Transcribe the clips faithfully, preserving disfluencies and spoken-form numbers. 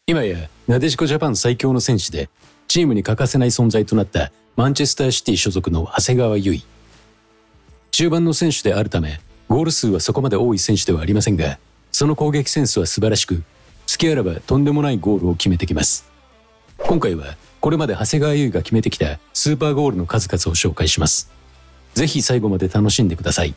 今やなでしこジャパン最強の選手でチームに欠かせない存在となったマンチェスターシティ所属の長谷川唯。中盤の選手であるためゴール数はそこまで多い選手ではありませんが、その攻撃センスは素晴らしく、隙あらばとんでもないゴールを決めてきます。今回はこれまで長谷川唯が決めてきたスーパーゴールの数々を紹介します。ぜひ最後まで楽しんでください。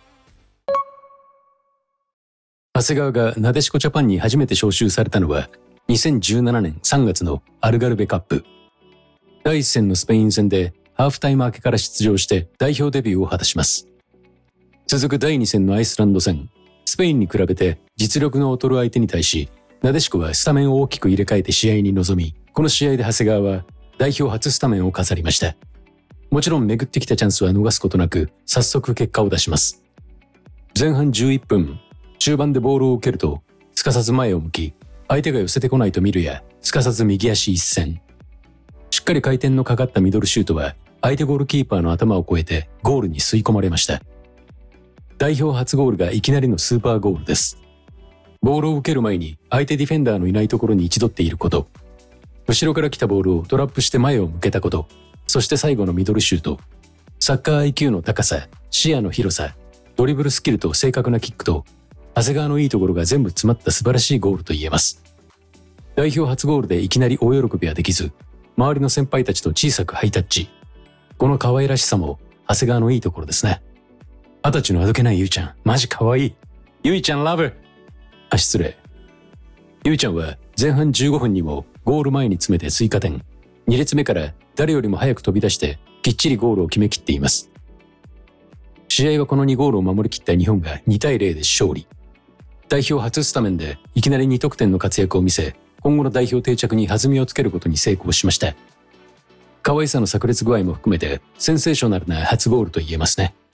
長谷川がなでしこジャパンに初めて招集されたのはにせんじゅうななねんさんがつのアルガルベカップ。第一戦のスペイン戦でハーフタイム明けから出場して代表デビューを果たします。続くだいに戦のアイスランド戦、スペインに比べて実力の劣る相手に対し、なでしこはスタメンを大きく入れ替えて試合に臨み、この試合で長谷川は代表初スタメンを飾りました。もちろん巡ってきたチャンスは逃すことなく、早速結果を出します。前半じゅういっぷん、中盤でボールを受けると、すかさず前を向き、相手が寄せてこないと見るや、すかさず右足一閃。しっかり回転のかかったミドルシュートは、相手ゴールキーパーの頭を越えてゴールに吸い込まれました。代表初ゴールがいきなりのスーパーゴールです。ボールを受ける前に相手ディフェンダーのいないところに位置取っていること、後ろから来たボールをトラップして前を向けたこと、そして最後のミドルシュート、サッカー アイキュー の高さ、視野の広さ、ドリブルスキルと正確なキックと、長谷川のいいところが全部詰まった素晴らしいゴールと言えます。代表初ゴールでいきなり大喜びはできず、周りの先輩たちと小さくハイタッチ。この可愛らしさも長谷川のいいところですね。二十歳のあどけないゆいちゃん、マジ可愛い。ゆいちゃんラブ。あ、失礼。ゆいちゃんは前半じゅうごふんにもゴール前に詰めて追加点。に列目から誰よりも早く飛び出してきっちりゴールを決めきっています。試合はこのにゴールを守りきった日本がにたいゼロで勝利。代表初スタメンでいきなりに得点の活躍を見せ、今後の代表定着に弾みをつけることに成功しました。可愛さの炸裂具合も含めてセンセーショナルな初ゴールと言えますね。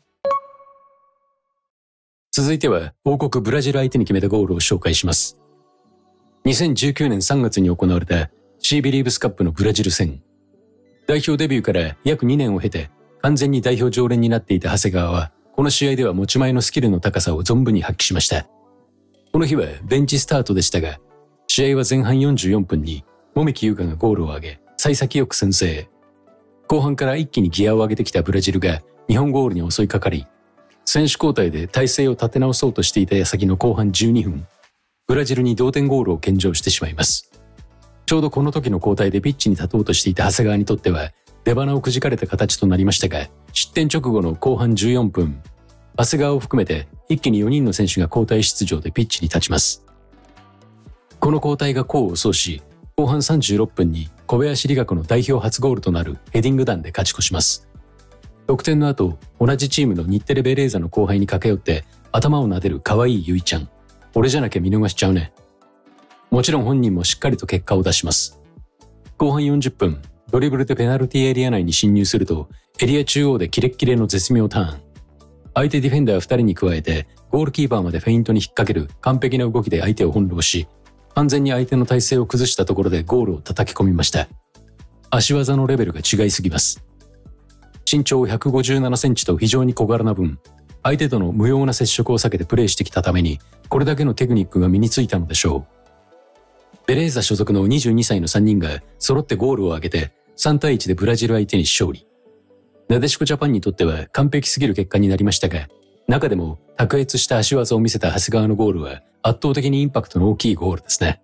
続いては王国ブラジル相手に決めたゴールを紹介します。にせんじゅうきゅうねんさんがつに行われたシービリーブスカップのブラジル戦。代表デビューから約にねんを経て完全に代表常連になっていた長谷川は、この試合では持ち前のスキルの高さを存分に発揮しました。この日はベンチスタートでしたが、試合は前半よんじゅうよんぷんに籾木優香がゴールを挙げ、幸先よく先制。後半から一気にギアを上げてきたブラジルが日本ゴールに襲いかかり、選手交代で体勢を立て直そうとしていた矢先の後半じゅうにふん、ブラジルに同点ゴールを献上してしまいます。ちょうどこの時の交代でピッチに立とうとしていた長谷川にとっては出鼻をくじかれた形となりましたが、失点直後の後半じゅうよんぷん、長谷川を含めて一気によにんの選手が交代出場でピッチに立ちます。この交代が功を奏し、後半さんじゅうろっぷんに小林理学の代表初ゴールとなるヘディング弾で勝ち越します。得点の後、同じチームの日テレベレーザの後輩に駆け寄って頭を撫でる可愛いゆいちゃん。俺じゃなきゃ見逃しちゃうね。もちろん本人もしっかりと結果を出します。後半よんじゅっぷん、ドリブルでペナルティエリア内に侵入すると、エリア中央でキレッキレの絶妙ターン。相手ディフェンダーふたりに加えて、ゴールキーパーまでフェイントに引っ掛ける完璧な動きで相手を翻弄し、完全に相手の体勢を崩したところでゴールを叩き込みました。足技のレベルが違いすぎます。身長ひゃくごじゅうななセンチと非常に小柄な分、相手との無用な接触を避けてプレーしてきたために、これだけのテクニックが身についたのでしょう。ベレーザ所属のにじゅうにさいのさんにんが揃ってゴールを挙げてさんたいいちでブラジル相手に勝利。なでしこジャパンにとっては完璧すぎる結果になりましたが、中でも卓越した足技を見せた長谷川のゴールは圧倒的にインパクトの大きいゴールですね。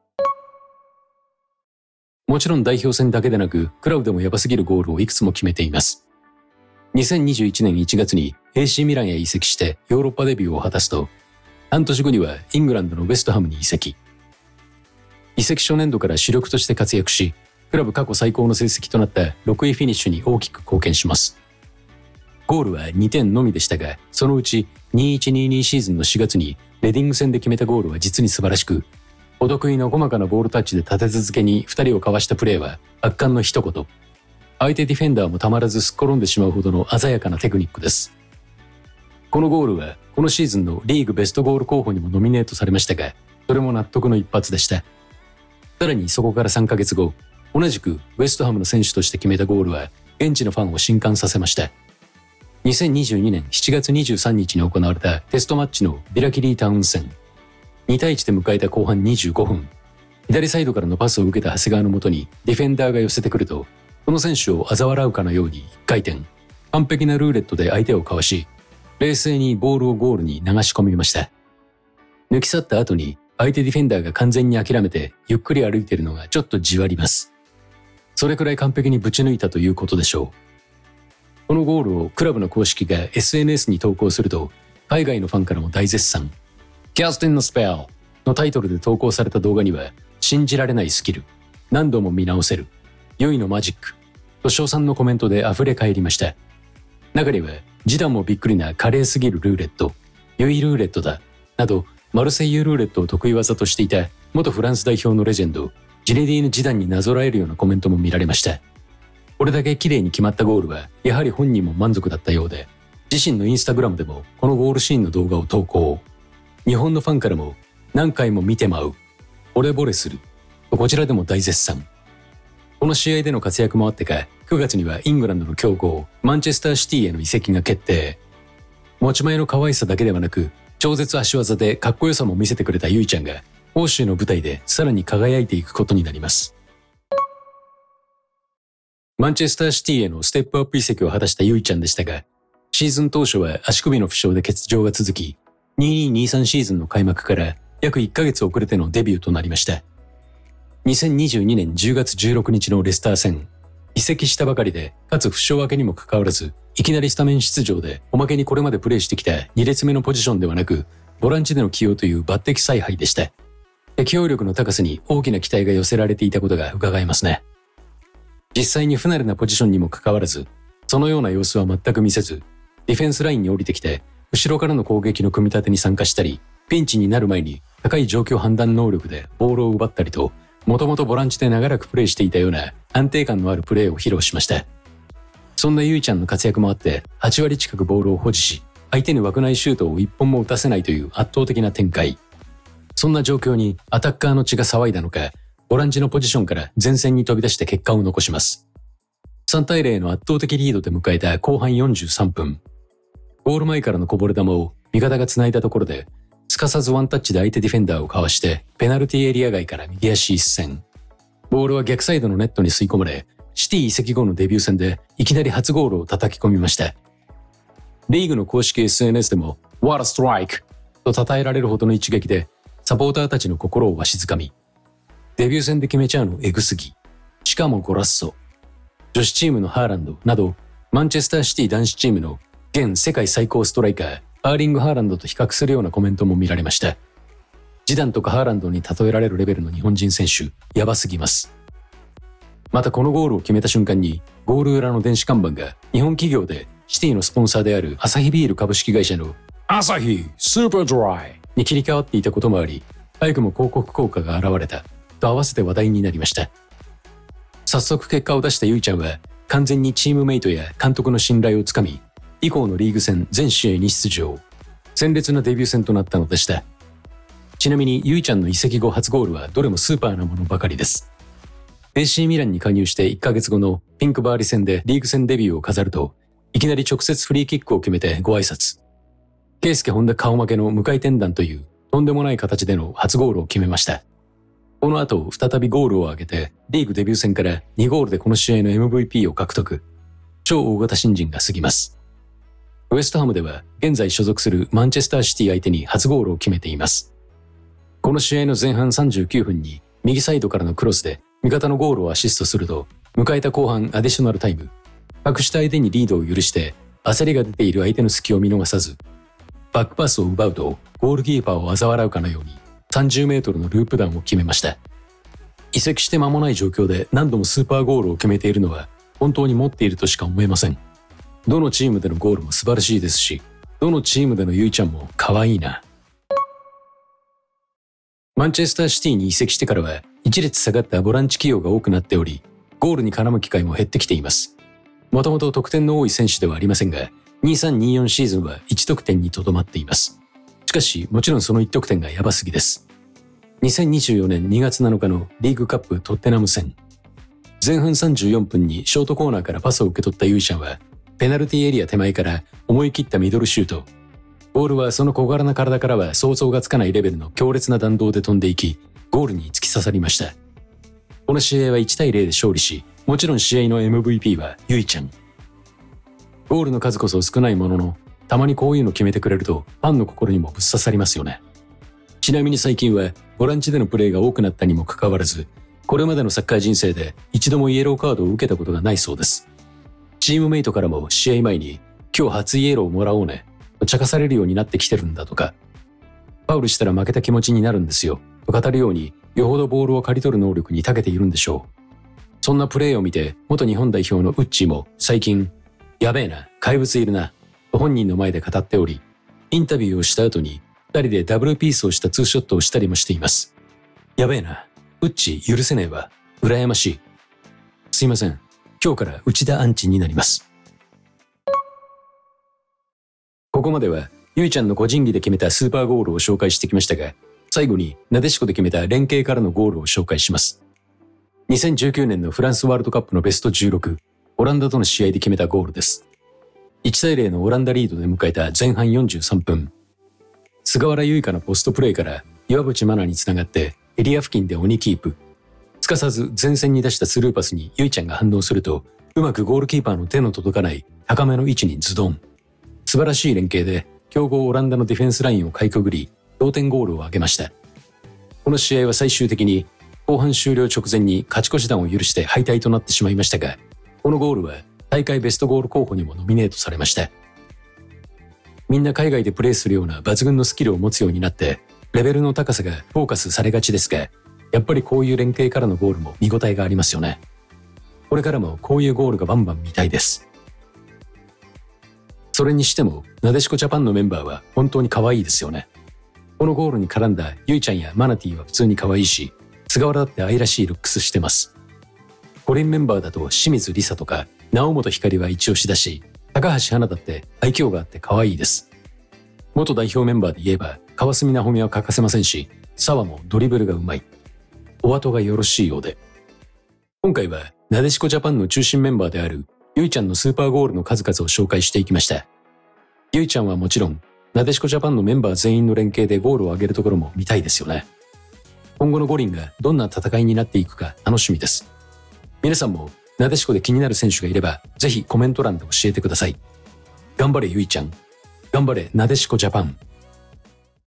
もちろん代表戦だけでなく、クラブでもヤバすぎるゴールをいくつも決めています。にせんにじゅういちねんいちがつに エーシー ミランへ移籍してヨーロッパデビューを果たすと、半年後にはイングランドのウェストハムに移籍。移籍初年度から主力として活躍し、クラブ過去最高の成績となったろくいフィニッシュに大きく貢献します。ゴールはにてんのみでしたが、そのうちにじゅういちにじゅうにシーズンのしがつにレディング戦で決めたゴールは実に素晴らしく、お得意の細かなボールタッチで立て続けにふたりをかわしたプレーは圧巻の一言。相手ディフェンダーもたまらずすっ転んでしまうほどの鮮やかなテクニックです。このゴールはこのシーズンのリーグベストゴール候補にもノミネートされましたが、それも納得の一発でした。さらにそこからさんかげつご、同じくウェストハムの選手として決めたゴールは現地のファンを震撼させました。にせんにじゅうにねんしちがつにじゅうさんにちに行われたテストマッチのビラキリータウン戦。にたいいちで迎えた後半にじゅうごふん。 左サイドからのパスを受けた長谷川のもとにディフェンダーが寄せてくると、この選手を嘲笑うかのようにいっかい転、完璧なルーレットで相手をかわし、冷静にボールをゴールに流し込みました。抜き去った後に相手ディフェンダーが完全に諦めてゆっくり歩いているのがちょっとじわります。それくらい完璧にぶち抜いたということでしょう。このゴールをクラブの公式が エスエヌエス に投稿すると、海外のファンからも大絶賛。キャスティンのスペルのタイトルで投稿された動画には、信じられないスキル、何度も見直せる、良いのマジック、と称賛のコメントで溢れ返りました。中には、ジダンもびっくりな華麗すぎるルーレット、良いルーレットだ、など、マルセイユルーレットを得意技としていた元フランス代表のレジェンド、ジネディーヌ・ジダンになぞらえるようなコメントも見られました。これだけ綺麗に決まったゴールは、やはり本人も満足だったようで、自身のインスタグラムでもこのゴールシーンの動画を投稿。日本のファンからも、何回も見てまう、惚れ惚れする、とこちらでも大絶賛。この試合での活躍もあってか、くがつにはイングランドの強豪、マンチェスターシティへの移籍が決定。持ち前の可愛さだけではなく、超絶足技でかっこよさも見せてくれたゆいちゃんが、欧州の舞台でさらに輝いていくことになります。マンチェスターシティへのステップアップ移籍を果たしたゆいちゃんでしたが、シーズン当初は足首の負傷で欠場が続き、にせんにじゅうに にじゅうさんシーズンの開幕から約いっかげつ遅れてのデビューとなりました。にせんにじゅうにねんじゅうがつじゅうろくにちのレスター戦、移籍したばかりで、かつ負傷明けにもかかわらず、いきなりスタメン出場で、おまけにこれまでプレーしてきたに列目のポジションではなく、ボランチでの起用という抜擢采配でした。適応力の高さに大きな期待が寄せられていたことが伺えますね。実際に不慣れなポジションにもかかわらず、そのような様子は全く見せず、ディフェンスラインに降りてきて、後ろからの攻撃の組み立てに参加したり、ピンチになる前に高い状況判断能力でボールを奪ったりと、もともとボランチで長らくプレーしていたような安定感のあるプレーを披露しました。そんなゆいちゃんの活躍もあって、はちわり近くボールを保持し、相手に枠内シュートをいっぽんも打たせないという圧倒的な展開。そんな状況にアタッカーの血が騒いだのか、ボランチのポジションから前線に飛び出して結果を残します。さんたいゼロの圧倒的リードで迎えた後半よんじゅうさんぷん。ゴール前からのこぼれ球を味方が繋いだところで、すかさずワンタッチで相手ディフェンダーをかわして、ペナルティエリア外から右足一閃。ボールは逆サイドのネットに吸い込まれ、シティ移籍後のデビュー戦でいきなり初ゴールを叩き込みました。リーグの公式 エスエヌエス でも、What a strike! と称えられるほどの一撃で、サポーターたちの心をわしづかみ、デビュー戦で決めちゃうのエグすぎ。しかもゴラッソ。女子チームのハーランドなど、マンチェスターシティ男子チームの現世界最高ストライカー、アーリング・ハーランドと比較するようなコメントも見られました。ジダンとかハーランドに例えられるレベルの日本人選手、やばすぎます。またこのゴールを決めた瞬間に、ゴール裏の電子看板が日本企業でシティのスポンサーであるアサヒビール株式会社のアサヒスーパードライに切り替わっていたこともあり、早くも広告効果が現れたと合わせて話題になりました。早速結果を出したゆいちゃんは完全にチームメイトや監督の信頼をつかみ、以降のリーグ戦全試合に出場。鮮烈なデビュー戦となったのでした。ちなみにゆいちゃんの移籍後初ゴールはどれもスーパーなものばかりです。エーシー ミランに加入していっかげつごのピンクバーリ戦でリーグ戦デビューを飾ると、いきなり直接フリーキックを決めてご挨拶。ケイスケ本田顔負けの無回転弾というとんでもない形での初ゴールを決めました。この後再びゴールを挙げてリーグデビュー戦からにゴールでこの試合の エムブイピー を獲得。超大型新人が過ぎます。ウエストハムでは現在所属するマンチェスターシティ相手に初ゴールを決めています。この試合の前半さんじゅうきゅうふんに右サイドからのクロスで味方のゴールをアシストすると、迎えた後半アディショナルタイム、隠した相手にリードを許して焦りが出ている相手の隙を見逃さず、バックパスを奪うとゴールキーパーを嘲笑うかのようにさんじゅうメートルのループ弾を決めました。移籍して間もない状況で何度もスーパーゴールを決めているのは本当に持っているとしか思えません。どのチームでのゴールも素晴らしいですし、どのチームでのゆいちゃんも可愛いな。マンチェスターシティに移籍してからは一列下がったボランチ起用が多くなっており、ゴールに絡む機会も減ってきています。もともと得点の多い選手ではありませんが、にせんにじゅうよんシーズンはいち得点にとどまっています。しかし、もちろんそのいち得点がやばすぎです。にせんにじゅうよねんにがつなのかのリーグカップトッテナム戦。前半さんじゅうよんぷんにショートコーナーからパスを受け取ったユイちゃんは、ペナルティエリア手前から思い切ったミドルシュート。ボールはその小柄な体からは想像がつかないレベルの強烈な弾道で飛んでいき、 ゴールに突き刺さりました。この試合はいちたいゼロで勝利し、もちろん試合の エムブイピー はゆいちゃん。ゴールの数こそ少ないものの、たまにこういうの決めてくれるとファンの心にもぶっ刺さりますよね。ちなみに最近はボランチでのプレーが多くなったにもかかわらず、これまでのサッカー人生で一度もイエローカードを受けたことがないそうです。チームメイトからも試合前に今日初イエローをもらおうねと茶化されるようになってきてるんだとか、ファウルしたら負けた気持ちになるんですよと語るように、よほどボールを刈り取る能力に長けているんでしょう。そんなプレーを見て元日本代表のウッチーも最近やべえな、怪物いるなと本人の前で語っており、インタビューをした後にふたりでダブルピースをしたツーショットをしたりもしています。やべえな、ウッチ許せねえわ、羨ましい。すいません、今日から内田アンチになります。ここまではゆいちゃんの個人技で決めたスーパーゴールを紹介してきましたが、最後になでしこで決めた連携からのゴールを紹介します。にせんじゅうきゅうねんのフランスワールドカップのベストじゅうろく、オランダとの試合で決めたゴールです。いちたいゼロのオランダリードで迎えた前半よんじゅうさんぷん、菅原結花のポストプレーから岩渕真奈につながってエリア付近で鬼キープ。すかさず前線に出したスルーパスにゆいちゃんが反応すると、うまくゴールキーパーの手の届かない高めの位置にズドン。素晴らしい連携で強豪オランダのディフェンスラインをかいくぐり、同点ゴールを挙げました。この試合は最終的に後半終了直前に勝ち越し弾を許して敗退となってしまいましたが、このゴールは大会ベストゴール候補にもノミネートされました。みんな海外でプレーするような抜群のスキルを持つようになって、レベルの高さがフォーカスされがちですが、やっぱりこういう連携からのゴールも見応えがありますよね。これからもこういうゴールがバンバン見たいです。それにしても、なでしこジャパンのメンバーは本当に可愛いですよね。このゴールに絡んだゆいちゃんやマナティは普通に可愛いし、菅原だって愛らしいルックスしてます。五輪メンバーだと清水梨紗とか直本光は一押しだし、高橋花だって愛嬌があって可愛いです。元代表メンバーで言えば川澄奈穂美は欠かせませんし、澤もドリブルがうまい。お後がよろしいようで。今回はなでしこジャパンの中心メンバーであるゆいちゃんのスーパーゴールの数々を紹介していきました。ゆいちゃんはもちろん、なでしこジャパンのメンバー全員の連携でゴールを挙げるところも見たいですよね。今後の五輪がどんな戦いになっていくか楽しみです。皆さんもなでしこで気になる選手がいれば、ぜひコメント欄で教えてください。頑張れゆいちゃん。頑張れなでしこジャパン。